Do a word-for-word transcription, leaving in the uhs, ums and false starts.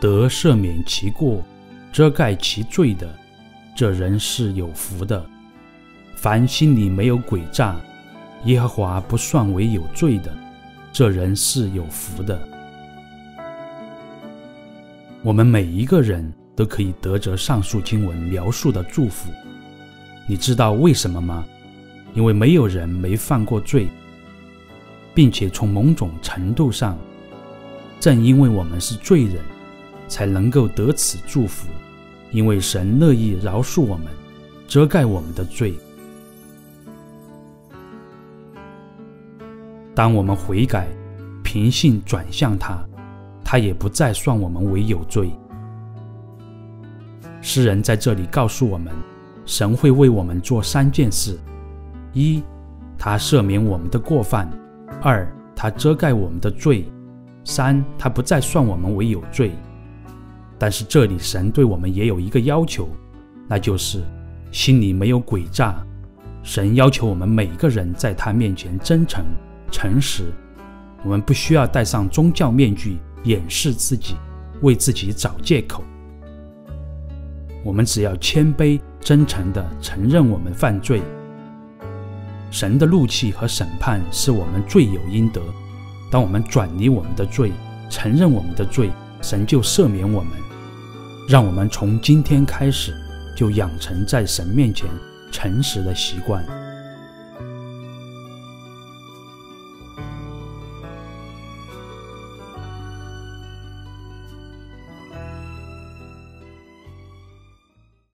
得赦免其过，遮盖其罪的，这人是有福的。凡心里没有诡诈，耶和华不算为有罪的，这人是有福的。我们每一个人都可以得着上述经文描述的祝福。你知道为什么吗？因为没有人没犯过罪，并且从某种程度上，正因为我们是罪人，才能够得此祝福，因为神乐意饶恕我们，遮盖我们的罪。当我们悔改，凭信转向他，他也不再算我们为有罪。诗人在这里告诉我们，神会为我们做三件事：一，他赦免我们的过犯；二，他遮盖我们的罪；三，他不再算我们为有罪。但是这里神对我们也有一个要求，那就是心里没有诡诈。神要求我们每个人在他面前真诚诚实，我们不需要戴上宗教面具掩饰自己，为自己找借口。我们只要谦卑真诚地承认我们犯罪。神的怒气和审判是我们罪有应得，当我们转离我们的罪，承认我们的罪，神就赦免我们。让我们从今天开始就养成在神面前诚实的习惯。